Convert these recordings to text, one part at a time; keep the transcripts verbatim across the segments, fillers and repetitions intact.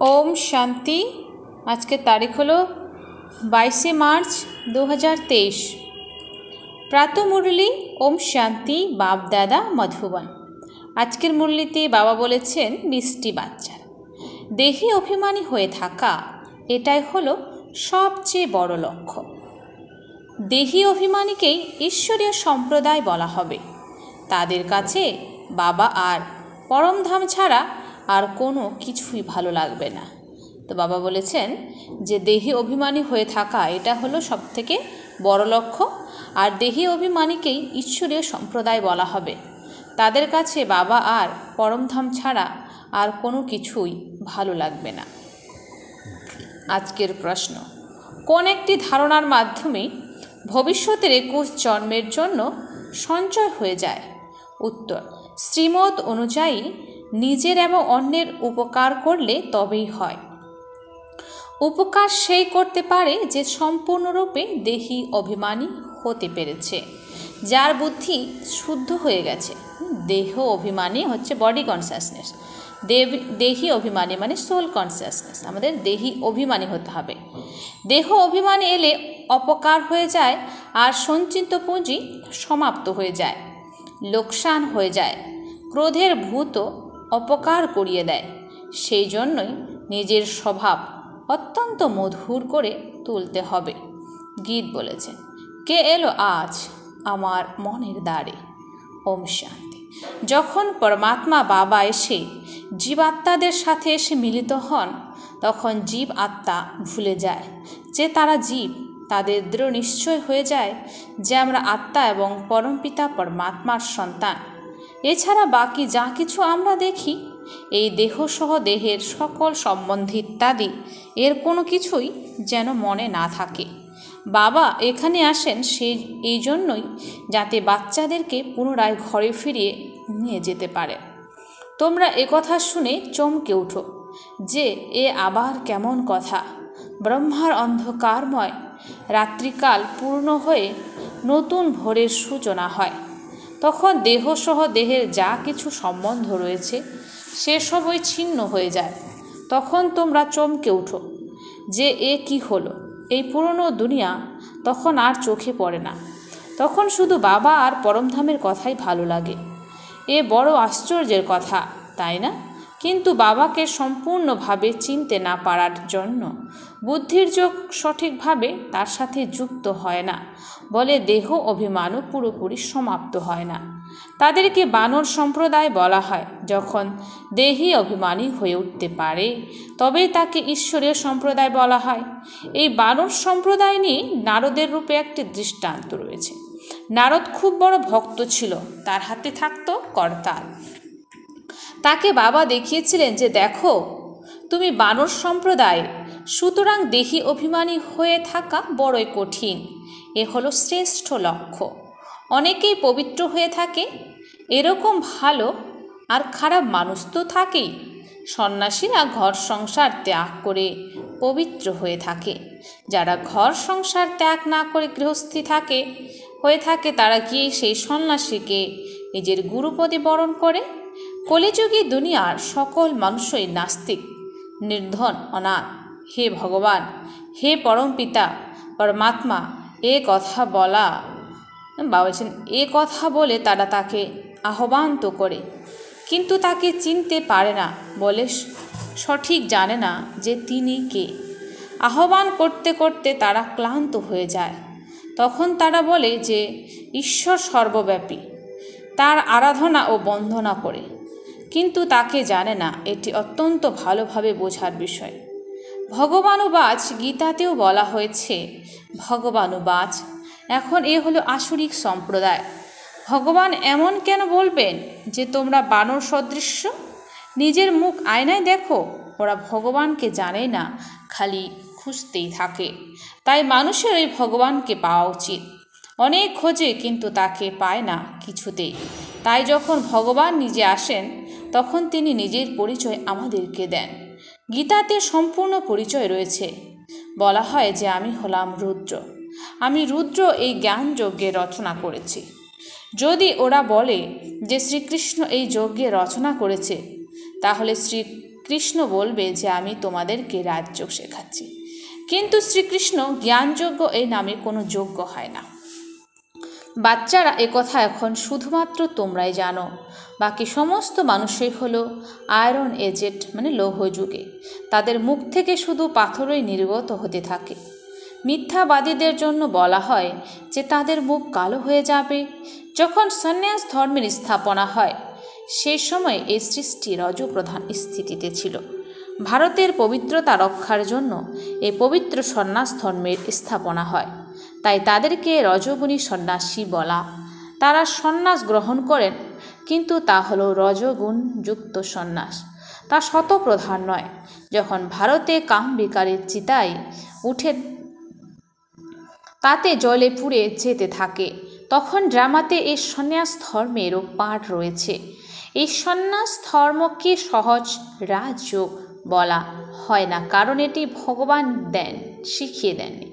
ओम शांति। आज के तारीख हलो बाईस मार्च दो हज़ार तेईस। प्रातः मुरली ओम शांति बाप दादा मधुबन। आजकेर मुरलीते बाबा बोलेছেন मिष्टि बाच्चा देही अभिमानी हয়ে থাকা এটাই হলো সবচেয়ে বড় লক্ষ্য। দেহি অভিমানীকেই ঈশ্বরীয় সম্প্রদায় বলা হবে। তাদের কাছে বাবা আর পরমধাম ছাড়া আর কোনো কিছুই ভালো লাগবে না। তো বাবা বলেছেন যে দেহি অভিমানী হয়ে থাকা এটা হলো সবথেকে বড় লক্ষ্য, আর দেহি অভিমানীকেই ঈশ্বরীয় সম্প্রদায় বলা হবে। তাদের কাছে বাবা আর পরমধাম ছাড়া আর কোনো কিছুই ভালো লাগবে না। আজকের প্রশ্ন, কোন একটি ধারণার মাধ্যমে ভবিষ্যতের একুশ জন্মের জন্য সঞ্চয় হয়ে যায়? উত্তর, শ্রীমত অনুযায়ী নিজের এবং অন্যের উপকার করলে তবেই হয়। উপকার সেই করতে পারে যে সম্পূর্ণরূপে দেহি অভিমানী হতে পেরেছে, যার বুদ্ধি শুদ্ধ হয়ে গেছে। দেহ অভিমানী হচ্ছে বডি কনসিয়াসনেস, দেহি অভিমানী মানে সোল কনসিয়াসনেস। আমাদের দেহি অভিমানী হতে হবে। দেহ অভিমানী এলে অপকার হয়ে যায় আর সঞ্চিত পুঁজি সমাপ্ত হয়ে যায়, লোকসান হয়ে যায়। ক্রোধের ভূত অপকার করিয়ে দেয়। সেই জন্যই নিজের স্বভাব অত্যন্ত মধুর করে তুলতে হবে। গীত বলেছেন, কে এলো আজ আমার মনের দ্বারে? ওম শান্তি। যখন পরমাত্মা বাবা এসে জীবাত্মাদের সাথে এসে মিলিত হন, তখন জীব আত্মা ভুলে যায় যে তারা জীব। তাদের দৃঢ় নিশ্চয় হয়ে যায় যে আমরা আত্মা এবং পরমপিতা পরমাত্মার সন্তান। এছাড়া বাকি যা কিছু আমরা দেখি, এই দেহসহ দেহের সকল সম্বন্ধ ইত্যাদি, এর কোনো কিছুই যেন মনে না থাকে। বাবা এখানে আসেন সেই এই জন্যই যাতে বাচ্চাদেরকে পুনরায় ঘরে ফিরিয়ে নিয়ে যেতে পারে। তোমরা একথা শুনে চমকে উঠো যে এ আবার কেমন কথা। ব্রহ্মার অন্ধকারময় রাত্রিকাল পূর্ণ হয়ে নতুন ভোরের সূচনা হয়। তখন দেহসহ দেহের যা কিছু সম্বন্ধ রয়েছে সেসবই ছিন্ন হয়ে যায়। তখন তোমরা চমকে উঠো যে এ কি হলো। এই পুরনো দুনিয়া তখন আর চোখে পড়ে না। তখন শুধু বাবা আর পরমধামের কথাই ভালো লাগে। এ বড় আশ্চর্যের কথা, তাই না? কিন্তু বাবাকে সম্পূর্ণভাবে চিনতে না পারার জন্য বুদ্ধির যোগ সঠিকভাবে তার সাথে যুক্ত হয় না বলে দেহ অভিমানও পুরোপুরি সমাপ্ত হয় না। তাদেরকে বানর সম্প্রদায় বলা হয়। যখন দেহি অভিমানী হয়ে উঠতে পারে তবেই তাকে ঈশ্বরীয় সম্প্রদায় বলা হয়। এই বানর সম্প্রদায় নিয়ে নারদের রূপে একটি দৃষ্টান্ত রয়েছে। নারদ খুব বড় ভক্ত ছিল, তার হাতে থাকতো করতাল। তাকে বাবা দেখিয়েছিলেন যে দেখো, তুমি বানর সম্প্রদায়, সুতরাং দেহি অভিমানী হয়ে থাকা বড়ই কঠিন। এ হলো শ্রেষ্ঠ লক্ষ্য। অনেকেই পবিত্র হয়ে থাকে, এরকম ভালো আর খারাপ মানুষ তো থাকেই। সন্ন্যাসীরা ঘর সংসার ত্যাগ করে পবিত্র হয়ে থাকে। যারা ঘর সংসার ত্যাগ না করে গৃহস্থী থাকে হয়ে থাকে, তারা গিয়ে সেই সন্ন্যাসীকে নিজের গুরুপদে বরণ করে। কলিযুগী দুনিয়ার সকল মানুষই নাস্তিক, নির্ধন, অনাথ। হে ভগবান, হে পরমপিতা পরমাত্মা, এ কথা বলা বাবা বলছেন, এ কথা বলে তারা তাকে আহ্বান তো করে, কিন্তু তাকে চিনতে পারে না বলে সঠিক জানে না যে তিনি কে। আহ্বান করতে করতে তারা ক্লান্ত হয়ে যায়। তখন তারা বলে যে ঈশ্বর সর্বব্যাপী, তার আরাধনা ও বন্দনা করে, কিন্তু তাকে জানে না। এটি অত্যন্ত ভালোভাবে বোঝার বিষয়। ভগবানুবাচ গীতাতেও বলা হয়েছে, ভগবানুবাচ। এখন এ হলো আসরিক সম্প্রদায়। ভগবান এমন কেন বলবেন যে তোমরা বানর সদৃশ্য? নিজের মুখ আয়নায় দেখো। ওরা ভগবানকে জানে না, খালি খুঁজতেই থাকে। তাই মানুষের ওই ভগবানকে পাওয়া উচিত। অনেক খোঁজে কিন্তু তাকে পায় না কিছুতেই। তাই যখন ভগবান নিজে আসেন তখন তিনি নিজের পরিচয় আমাদেরকে দেন। গীতাতে সম্পূর্ণ পরিচয় রয়েছে। বলা হয় যে আমি হলাম রুদ্র। আমি রুদ্র এই জ্ঞান যজ্ঞে রচনা করেছি। যদি ওরা বলে যে শ্রীকৃষ্ণ এই যজ্ঞে রচনা করেছে, তাহলে শ্রী কৃষ্ণ বলবে যে আমি তোমাদেরকে রাজযোগ শেখাচ্ছি। কিন্তু শ্রীকৃষ্ণ জ্ঞানযোগ্য এই নামে কোনো যোগ্য হয় না। বাচ্চারা একথা এখন শুধুমাত্র তোমরাই জানো, বাকি সমস্ত মানুষই হলো আয়রন এজেড মানে লৌহ যুগে। তাদের মুখ থেকে শুধু পাথরই নির্গত হতে থাকে। মিথ্যাবাদীদের জন্য বলা হয় যে তাদের মুখ কালো হয়ে যাবে। যখন সন্ন্যাস ধর্মের স্থাপনা হয় সেই সময় এই সৃষ্টি রজপ্রধান স্থিতিতে ছিল। ভারতের পবিত্রতা রক্ষার জন্য এই পবিত্র সন্ন্যাস ধর্মের স্থাপনা হয়, তাই তাদেরকে রজগুণী সন্ন্যাসী বলা। তারা সন্ন্যাস গ্রহণ করেন, কিন্তু তা হলো রজগুণযুক্ত সন্ন্যাস, তা শতপ্রধান নয়। যখন ভারতে কাম বিকারের চিতায় উঠে তাতে জলে পুড়ে যেতে থাকে, তখন ড্রামাতে এই সন্ন্যাস ধর্মেরও পাঠ রয়েছে। এই সন্ন্যাস ধর্মকে সহজ রাজযোগ বলা হয় না, কারণ এটি ভগবান দেন শিখিয়ে দেননি।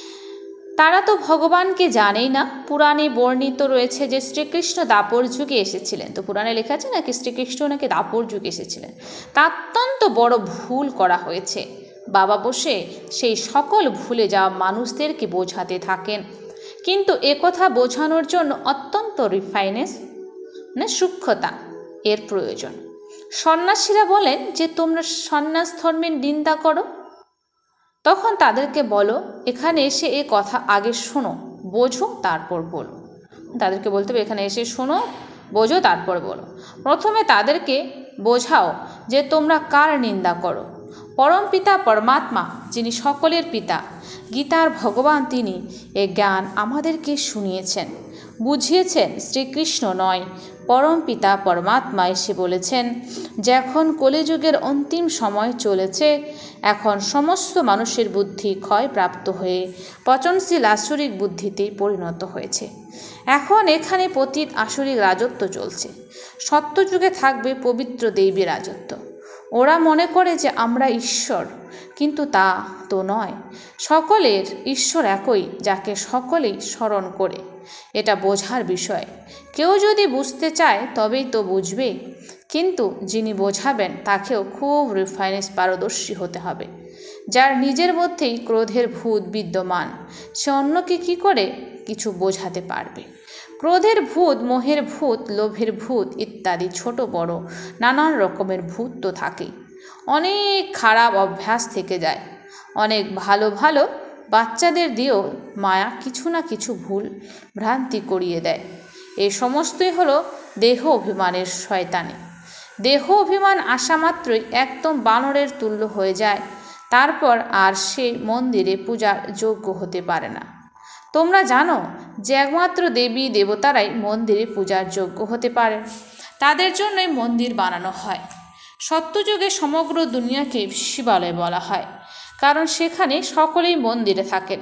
তারা তো ভগবানকে জানেই না। পুরাণে বর্ণিত রয়েছে যে শ্রীকৃষ্ণ দাপর যুগে এসেছিলেন, তো পুরাণে লেখা আছে নাকি শ্রীকৃষ্ণ নাকি দাপর যুগে এসেছিলেন। তা অত্যন্ত বড় ভুল করা হয়েছে। বাবা বসে সেই সকল ভুলে যাওয়া মানুষদেরকে বোঝাতে থাকেন, কিন্তু একথা বোঝানোর জন্য অত্যন্ত রিফাইনেস মানে সূক্ষ্মতা এর প্রয়োজন। সন্ন্যাসীরা বলেন যে তোমরা সন্ন্যাস ধর্মের নিন্দা করো, তখন তাদেরকে বলো এখানে এসে এ কথা আগে শোনো, বোঝো, তারপর বলো। তাদেরকে বলতে হবে এখানে এসে শোনো, বোঝো, তারপর বলো। প্রথমে তাদেরকে বোঝাও যে তোমরা কার নিন্দা করো। পরম পিতা পরমাত্মা, যিনি সকলের পিতা, গীতার ভগবান, তিনি এ জ্ঞান আমাদেরকে শুনিয়েছেন, বুঝিয়েছেন। শ্রীকৃষ্ণ নয়, পরম পিতা পরমাত্মা এসে বলেছেন যে এখন কলিযুগের অন্তিম সময় চলেছে। এখন সমস্ত মানুষের বুদ্ধি ক্ষয়প্রাপ্ত হয়ে পচনশীল আসরিক বুদ্ধিতে পরিণত হয়েছে। এখন এখানে পতিত আসরিক রাজত্ব চলছে। সত্যযুগে থাকবে পবিত্র দেবী রাজত্ব। ওরা মনে করে যে আমরা ঈশ্বর, কিন্তু তা তো নয়। সকলের ঈশ্বর একই, যাকে সকলেই স্মরণ করে। এটা বোঝার বিষয়। কেউ যদি বুঝতে চায় তবেই তো বুঝবে, কিন্তু যিনি বোঝাবেন তাকেও খুব রিফাইনেস পারদর্শী হতে হবে। যার নিজের মধ্যেই ক্রোধের ভূত বিদ্যমান, সে অন্যকে কি করে কিছু বোঝাতে পারবে? ক্রোধের ভূত, মোহের ভূত, লোভের ভূত ইত্যাদি ছোট বড় নানান রকমের ভূত তো থাকেই। অনেক খারাপ অভ্যাস থেকে যায়। অনেক ভালো ভালো বাচ্চাদের দিয়েও মায়া কিছু না কিছু ভুল ভ্রান্তি করিয়ে দেয়। এই সমস্তই হলো দেহ অভিমানের শয়তানি। দেহ অভিমান আসা মাত্রই একদম বানরের তুল্য হয়ে যায়, তারপর আর সে মন্দিরে পূজার যোগ্য হতে পারে না। তোমরা জানো যে একমাত্র দেবী দেবতারাই মন্দিরে পূজার যোগ্য হতে পারে, তাদের জন্যই মন্দির বানানো হয়। সত্যযুগে সমগ্র দুনিয়াকে শিবালয় বলা হয়, কারণ সেখানে সকলেই মন্দিরে থাকেন।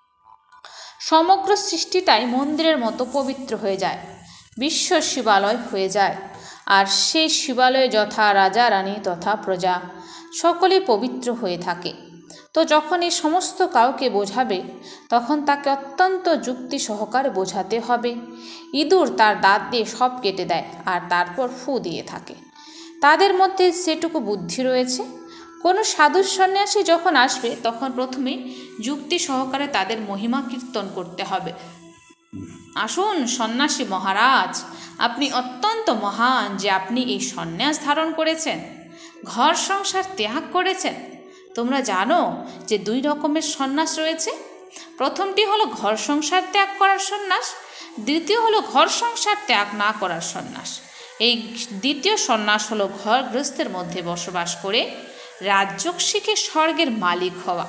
সমগ্র সৃষ্টিটাই মন্দিরের মতো পবিত্র হয়ে যায়, বিশ্ব শিবালয় হয়ে যায়। আর সেই শিবালয়ে যথা রাজা রানী তথা প্রজা সকলেই পবিত্র হয়ে থাকে। তো যখন এই সমস্ত কাউকে বোঝাবে, তখন তাকে অত্যন্ত যুক্তি সহকারে বোঝাতে হবে। ইঁদুর তার দাঁত দিয়ে সব কেটে দেয় আর তারপর ফু দিয়ে থাকে। তাদের মধ্যে সেটুকু বুদ্ধি রয়েছে। কোনো সাধু সন্ন্যাসী যখন আসবে, তখন প্রথমে যুক্তি সহকারে তাদের মহিমা কীর্তন করতে হবে। আসুন সন্ন্যাসী মহারাজ, আপনি অত্যন্ত মহান যে আপনি এই সন্ন্যাস ধারণ করেছেন, ঘর সংসার ত্যাগ করেছেন। তোমরা জানো যে দুই রকমের সন্ন্যাস রয়েছে। প্রথমটি হলো ঘর সংসার ত্যাগ করার সন্ন্যাস, দ্বিতীয় হলো ঘর সংসার ত্যাগ না করার সন্ন্যাস। এই দ্বিতীয় সন্ন্যাস হলো ঘর গৃহস্থের মধ্যে বসবাস করে রাজযোগ শিখে স্বর্গের মালিক হওয়া।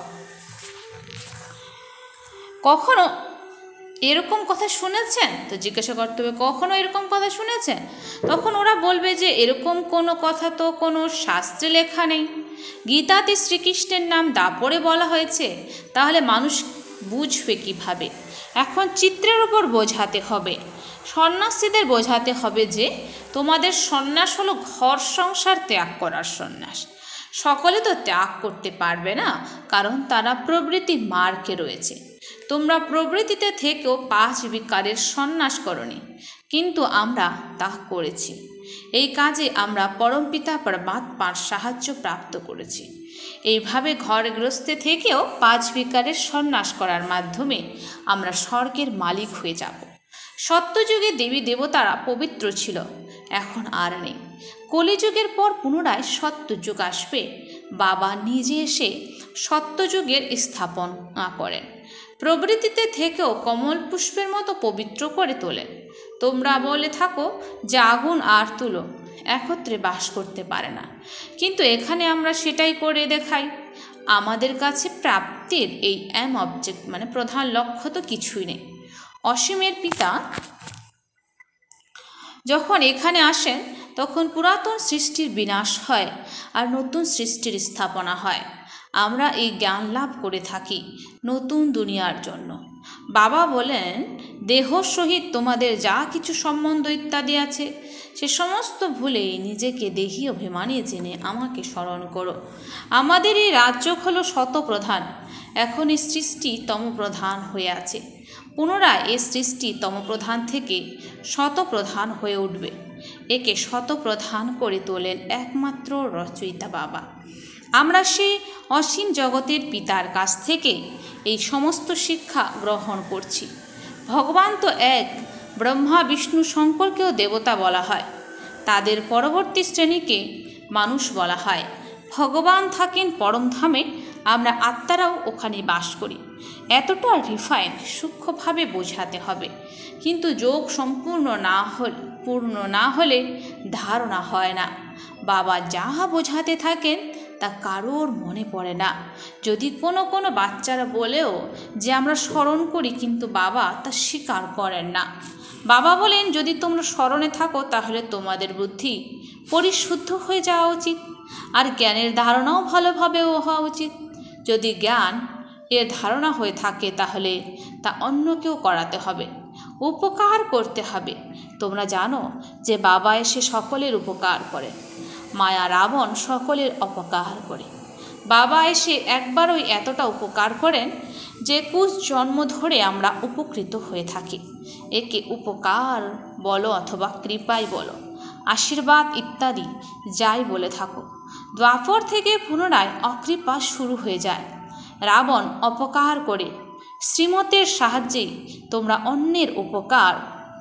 কখনো এরকম কথা শুনেছেন? তো জিজ্ঞাসা করতে হবে কখনো এরকম কথা শুনেছেন? তখন ওরা বলবে যে এরকম কোনো কথা তো কোনো শাস্ত্রে লেখা নেই। গীতাতে শ্রীকৃষ্ণের নাম দাপরে বলা হয়েছে, তাহলে মানুষ বুঝবে কিভাবে? এখন চিত্রের উপর বোঝাতে হবে। সন্ন্যাসীদের বোঝাতে হবে যে তোমাদের সন্ন্যাস হলো ঘর সংসার ত্যাগ করার সন্ন্যাস। সকলে তো ত্যাগ করতে পারবে না, কারণ তারা প্রবৃত্তি মার্গে রয়েছে। তোমরা প্রবৃত্তিতে থেকেও পাঁচ বিকারের সন্ন্যাস করনি, কিন্তু আমরা তা করেছি। এই কাজে আমরা পরমপিতা পরমাত্মার সাহায্য প্রাপ্ত করেছি। এইভাবে ঘর গৃহস্থে থেকেও পাঁচ বিকারের সন্ন্যাস করার মাধ্যমে আমরা স্বর্গের মালিক হয়ে যাব। সত্যযুগে দেবী দেবতারা পবিত্র ছিল, এখন আর নেই। কলিযুগের পর পুনরায় সত্যযুগ আসবে। বাবা নিজে এসে সত্যযুগের স্থাপনা করেন। প্রবৃত্তিতে থেকেও কমল পুষ্পের মতো পবিত্র করে তোলেন। তোমরা বলে থাকো যে আগুন আর তুলো একত্রে বাস করতে পারে না, কিন্তু এখানে আমরা সেটাই করে দেখাই। আমাদের কাছে প্রাপ্তির এই এম অবজেক্ট মানে প্রধান লক্ষ্য তো কিছুই নেই। অসীমের পিতা যখন এখানে আসেন তখন পুরাতন সৃষ্টির বিনাশ হয় আর নতুন সৃষ্টির স্থাপনা হয়। আমরা এই জ্ঞান লাভ করে থাকি নতুন দুনিয়ার জন্য। বাবা বলেন, দেহ সহিত তোমাদের যা কিছু সম্বন্ধ ইত্যাদি আছে সে সমস্ত ভুলে নিজেকে দেহী অভিমানী জেনে আমাকে স্মরণ করো। আমাদের এই রাজ্য হলো শতপ্রধান, এখন এই সৃষ্টি তমপ্রধান হয়ে আছে। পুনরায় এই সৃষ্টি তমপ্রধান থেকে শতপ্রধান হয়ে উঠবে। একে শতপ্রধান করে তোলেন একমাত্র রচয়িতা বাবা। আমরা সেই অসীম জগতের পিতার কাছ থেকে এই সমস্ত শিক্ষা গ্রহণ করছি। ভগবান তো এক, ব্রহ্মা বিষ্ণু শঙ্করকেও দেবতা বলা হয়, তাদের পরবর্তী শ্রেণীকে মানুষ বলা হয়। ভগবান থাকেন পরমধামে, আমরা আত্মারাও ওখানে বাস করি। এতটা রিফাইন সূক্ষ্মভাবে বোঝাতে হবে, কিন্তু যোগ সম্পূর্ণ না হল পূর্ণ না হলে ধারণা হয় না। বাবা যাহা বোঝাতে থাকেন তা কারোর মনে পড়ে না। যদি কোনো কোনো বাচ্চারা বলেও যে আমরা স্মরণ করি, কিন্তু বাবা তা স্বীকার করেন না। বাবা বলেন, যদি তোমরা স্মরণে থাকো তাহলে তোমাদের বুদ্ধি পরিশুদ্ধ হয়ে যাওয়া উচিত, আর জ্ঞানের ধারণাও ভালোভাবে হওয়া উচিত। যদি জ্ঞান এর ধারণা হয়ে থাকে তাহলে তা অন্যকেও করাতে হবে, উপকার করতে হবে। তোমরা জানো যে বাবা এসে সকলের উপকার করে। মায়া রাবণ সকলের অপকার করে। বাবা এসে একবারই এতটা উপকার করেন যে একুশ জন্ম ধরে আমরা উপকৃত হয়ে থাকি। একে উপকার বলো অথবা কৃপাই বলো, আশীর্বাদ ইত্যাদি যাই বলে থাকো। দ্বাপর থেকে পুনরায় অকৃপা শুরু হয়ে যায়। রাবণ অপকার করে, শ্রীমতের সাহায্যেই তোমরা অন্যের উপকার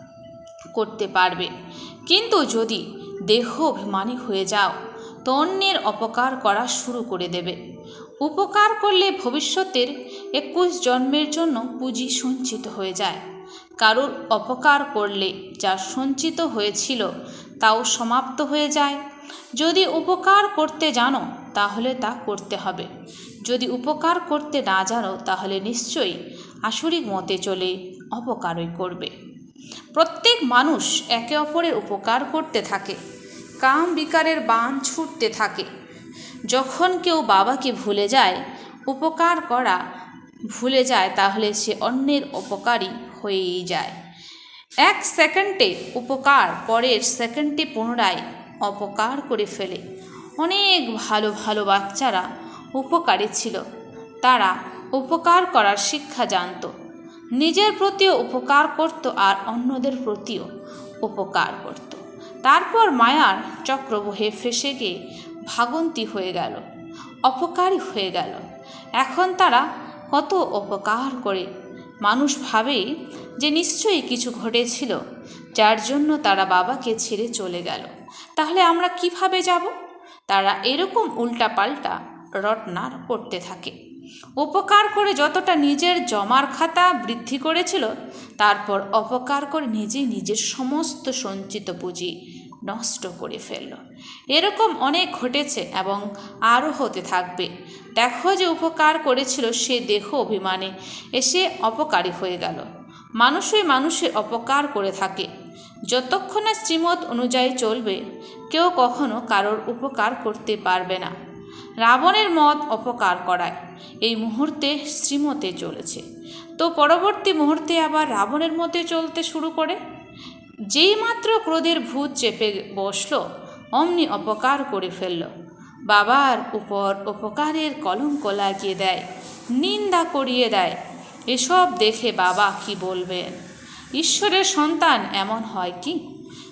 করতে পারবে। কিন্তু যদি দেহ অভিমানী হয়ে যাও তো অন্যের অপকার করা শুরু করে দেবে। উপকার করলে ভবিষ্যতের একুশ জন্মের জন্য পুঁজি সঞ্চিত হয়ে যায়। কারোর অপকার করলে যা সঞ্চিত হয়েছিল তাও সমাপ্ত হয়ে যায়। যদি উপকার করতে জানো তাহলে তা করতে হবে। যদি উপকার করতে না জানো তাহলে নিশ্চয়ই আসরিক মতে চলে অপকারই করবে। প্রত্যেক মানুষ একে অপরের উপকার করতে থাকে। কাম বিকারের বাণ ছুটতে থাকে। যখন কেউ বাবাকে ভুলে যায়, উপকার করা ভুলে যায়, তাহলে সে অন্যের উপকারী হয়েই যায়। এক সেকেন্ডে উপকার, পরের সেকেন্ডে পুনরায় অপকার করে ফেলে। অনেক ভালো ভালো বাচ্চারা উপকারী ছিল। তারা উপকার করার শিক্ষা জানত, নিজের প্রতিও উপকার করত আর অন্যদের প্রতিও উপকার করত। তারপর মায়ার চক্রবহে ফেসে গিয়ে ভাগন্তি হয়ে গেল, অপকারী হয়ে গেল। এখন তারা কত উপকার করে। মানুষ ভাবে যে নিশ্চয়ই কিছু ঘটেছিল যার জন্য তারা বাবাকে ছেড়ে চলে গেল। তাহলে আমরা কিভাবে যাব? তারা এরকম উল্টাপাল্টা রটনা করতে থাকে। উপকার করে যতটা নিজের জমার খাতা বৃদ্ধি করেছিল, তারপর অপকার করে নিজে নিজের সমস্ত সঞ্চিত পুঁজি নষ্ট করে ফেলল। এরকম অনেক ঘটেছে এবং আরও হতে থাকবে। দেখো যে উপকার করেছিল সে দেহ অভিমানে এসে অপকারী হয়ে গেল। মানুষই মানুষের অপকার করে থাকে। যতক্ষণ না শ্রীমত অনুযায়ী চলবে, কেউ কখনো কারোর উপকার করতে পারবে না। রাবণের মত অপকার করায় এই মুহূর্তে শ্রীমতে চলেছে, তো পরবর্তী মুহূর্তে আবার রাবণের মতে চলতে শুরু করে। যেই মাত্র ক্রোধের ভূত চেপে বসল, অমনি অপকার করে ফেলল। বাবার উপর উপকারের কলঙ্ক লাগিয়ে দেয়, নিন্দা করিয়ে দেয়। এসব দেখে বাবা কি বলবেন? ঈশ্বরের সন্তান এমন হয় কি?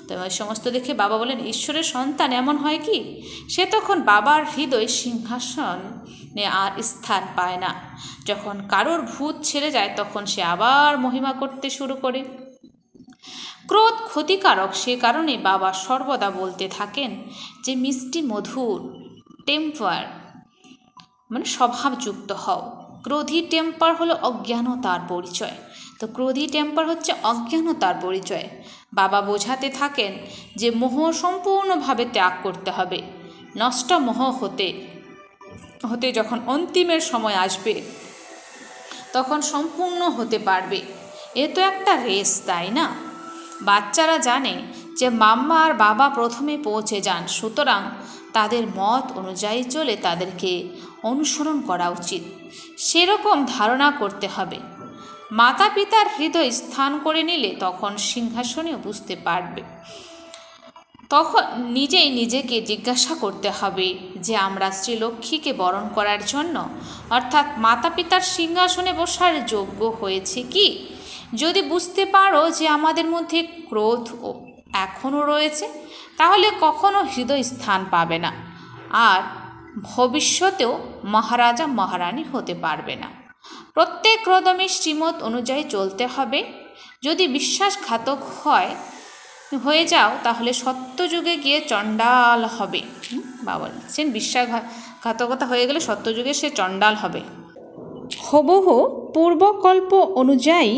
তো এই সমস্ত দেখে বাবা বলেন, ঈশ্বরের সন্তান এমন হয় কি? সে তখন বাবার হৃদয় সিংহাসনে আর স্থান পায় না। যখন কারোর ভূত ছেড়ে যায় তখন সে আবার মহিমা করতে শুরু করে। ক্রোধ ক্ষতিকারক, সে কারণে বাবা সর্বদা বলতে থাকেন যে মিষ্টি মধুর টেম্পার মানে স্বভাবযুক্ত হও। ক্রোধী টেম্পার হলো অজ্ঞানতার পরিচয়। তো ক্রোধী টেম্পার হচ্ছে অজ্ঞানতার পরিচয়। বাবা বোঝাতে থাকেন যে মোহ সম্পূর্ণভাবে ত্যাগ করতে হবে। নষ্ট মোহ হতে হতে যখন অন্তিমের সময় আসবে তখন সম্পূর্ণ হতে পারবে। এ তো একটা রেস, তাই না? বাচ্চারা জানে যে মাম্মা আর বাবা প্রথমে পৌঁছে যান, সুতরাং তাদের মত অনুযায়ী চলে তাদেরকে অনুসরণ করা উচিত, সেরকম ধারণা করতে হবে। মাতা পিতার হৃদয় স্থান করে নিলে তখন সিংহাসনেও বুঝতে পারবে। তখন নিজেই নিজেকে জিজ্ঞাসা করতে হবে যে আমরা শ্রীলক্ষ্মীকে বরণ করার জন্য অর্থাৎ মাতা পিতার সিংহাসনে বসার যোগ্য হয়েছে কি? যদি বুঝতে পারো যে আমাদের মধ্যে ক্রোধ ও এখনও রয়েছে, তাহলে কখনো হৃদয় স্থান পাবে না আর ভবিষ্যতেও মহারাজা মহারানী হতে পারবে না। প্রত্যেক কদমে শ্রীমত অনুযায়ী চলতে হবে। যদি বিশ্বাসঘাতক হয় হয়ে যাও তাহলে সত্যযুগে গিয়ে চণ্ডাল হবে। বাবা বলছেন বিশ্বাসঘাতকতা হয়ে গেলে সত্যযুগে সে চণ্ডাল হবে। হুবহু পূর্বকল্প অনুযায়ী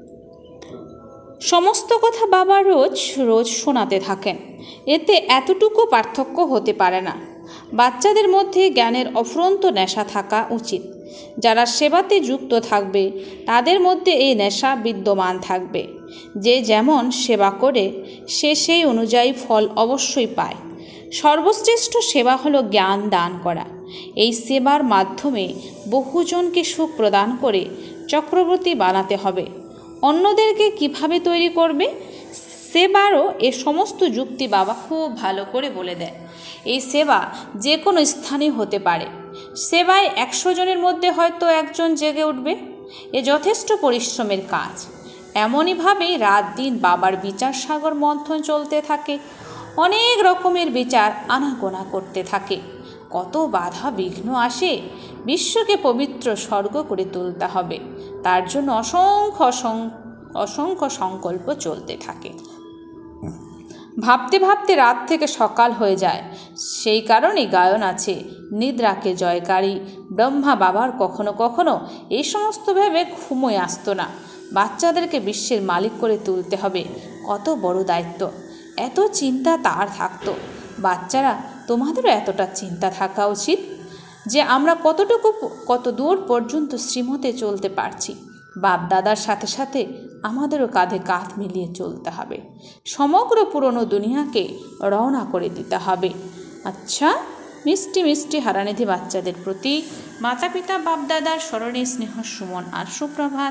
সমস্ত কথা বাবা রোজ রোজ শোনাতে থাকেন। এতে এতটুকু পার্থক্য হতে পারে না। বাচ্চাদের মধ্যে জ্ঞানের অফুরন্ত নেশা থাকা উচিত। যারা সেবাতে যুক্ত থাকবে তাদের মধ্যে এই নেশা বিদ্যমান থাকবে। যে যেমন সেবা করে সে সেই অনুযায়ী ফল অবশ্যই পায়। সর্বশ্রেষ্ঠ সেবা হলো জ্ঞান দান করা। এই সেবার মাধ্যমে বহুজনকে সুখ প্রদান করে চক্রবর্তী বানাতে হবে। অন্যদেরকে কিভাবে তৈরি করবে সেবারও এ সমস্ত যুক্তি বাবা খুব ভালো করে বলে দেয়। এই সেবা যে কোনো স্থানে হতে পারে। সেবায় একশো জনের মধ্যে হয়তো একজন জেগে উঠবে। এ যথেষ্ট পরিশ্রমের কাজ। এমনইভাবেই রাত দিন বাবার বিচার সাগর মন্থন চলতে থাকে। অনেক রকমের বিচার আনাগোনা করতে থাকে। কত বাধা বিঘ্ন আসে। বিশ্বকে পবিত্র স্বর্গ করে তুলতে হবে, তার জন্য অসংখ্য অসংখ্য সংকল্প চলতে থাকে। ভাবতে ভাবতে রাত থেকে সকাল হয়ে যায়। সেই কারণে গায়ন আছে, নিদ্রাকে জয়কারী ব্রহ্মা বাবার কখনো কখনো এই সমস্ত ভেবে ঘুমোয় আসতো না। বাচ্চাদেরকে বিশ্বের মালিক করে তুলতে হবে, কত বড় দায়িত্ব। এত চিন্তা তার থাকতো। বাচ্চারা, তোমাদেরও এতটা চিন্তা থাকা উচিত যে আমরা কতটুকু কত দূর পর্যন্ত শ্রীমতে চলতে পারছি। বাপ দাদার সাথে সাথে আমাদেরও কাঁধে কাঁধ মিলিয়ে চলতে হবে। সমগ্র পুরনো দুনিয়াকে রওনা করে দিতে হবে। আচ্ছা, মিষ্টি মিষ্টি হারানিধি বাচ্চাদের প্রতি মাতা পিতা বাপ দাদার স্মরণে স্নেহ সুমন আর সুপ্রভাত।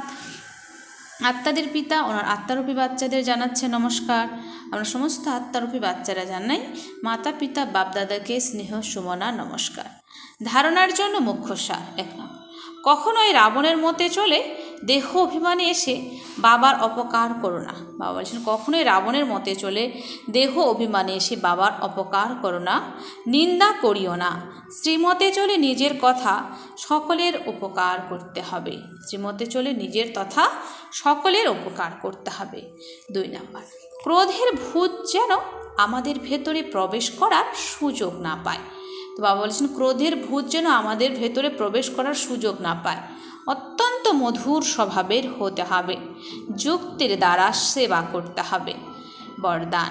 আত্মাদের পিতা ওনার আত্মারূপী বাচ্চাদের জানাচ্ছে নমস্কার। আমরা সমস্ত আত্মারূপী বাচ্চারা জানাই মাতা পিতা বাপ দাদাকে স্নেহ সুমন আর নমস্কার। ধারণার জন্য মুখ্য সার এক নম্বর, কখনোই রাবণের মতে চলে দেহ অভিমানে এসে বাবার অপকার করো না। বাবা বলছেন কখনোই রাবণের মতে চলে দেহ অভিমানে এসে বাবার অপকার করো না, নিন্দা করিও না। শ্রীমতে চলে নিজের কথা সকলের উপকার করতে হবে। শ্রীমতে চলে নিজের তথা সকলের উপকার করতে হবে। দুই নাম্বার, ক্রোধের ভূত যেন আমাদের ভেতরে প্রবেশ করার সুযোগ না পায়। তো বাবা বলছেন ক্রোধের ভূত যেন আমাদের ভেতরে প্রবেশ করার সুযোগ না পায়। অত্যন্ত মধুর স্বভাবের হতে হবে। যুক্তির দ্বারা সেবা করতে হবে। বরদান,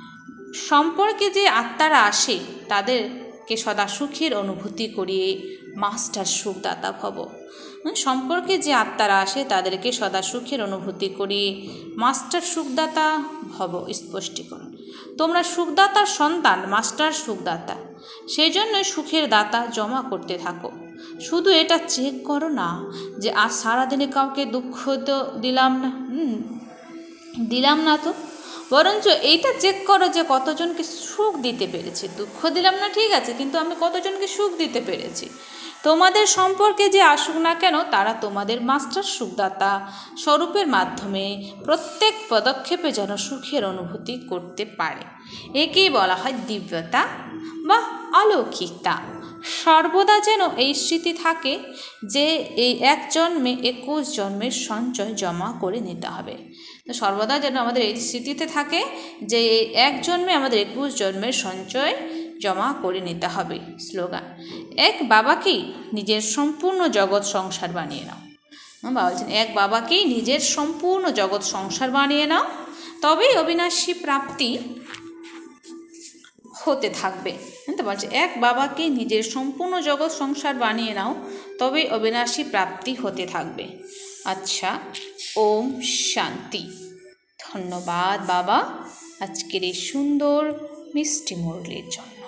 সম্পর্কে যে আত্মারা আসে তাদেরকে সদা সুখের অনুভূতি করিয়ে মাস্টার সুখদাতা ভব। সম্পর্কে যে আত্মারা আসে তাদেরকে সদা সুখের অনুভূতি করিয়ে মাস্টার সুখদাতা ভব। স্পষ্টীকরণ, তোমরা সুখদাতার সন্তান, মাস্টার সুখদাতা, সেই জন্যই সুখের দাতা জমা করতে থাকো। শুধু এটা চেক করো না যে আজ সারাদিনে কাউকে দুঃখ তো দিলাম না হুম দিলাম না তো, বরঞ্চ এইটা চেক করো যে কতজনকে সুখ দিতে পেরেছি। দুঃখ দিলাম না ঠিক আছে, কিন্তু আমি কতজনকে সুখ দিতে পেরেছি। তোমাদের সম্পর্কে যে আসুক না কেন তারা তোমাদের মাস্টার সুখদাতা স্বরূপের মাধ্যমে প্রত্যেক পদক্ষেপে যেন সুখের অনুভূতি করতে পারে। একেই বলা হয় দিব্যতা বা অলৌকিকতা। সর্বদা যেন এই স্মৃতি থাকে যে এই এক জন্মে একুশ জন্মের সঞ্চয় জমা করে নিতে হবে। তো সর্বদা যেন আমাদের এই স্মৃতিতে থাকে যে এই এক জন্মে আমাদের একুশ জন্মের সঞ্চয় জমা করে নিতে হবে। স্লোগান, এক বাবাকেই নিজের সম্পূর্ণ জগৎ সংসার বানিয়ে নাও। বাবা বলছেন এক বাবাকেই নিজের সম্পূর্ণ জগৎ সংসার বানিয়ে নাও, তবেই অবিনাশী প্রাপ্তি হতে থাকবে। তো বলছে এক বাবাকে নিজের সম্পূর্ণ জগৎ সংসার বানিয়ে নাও, তবেই অবিনাশী প্রাপ্তি হতে থাকবে। আচ্ছা, ওম শান্তি। ধন্যবাদ বাবা আজকের এই সুন্দর মিষ্টি মুরলির জন্য।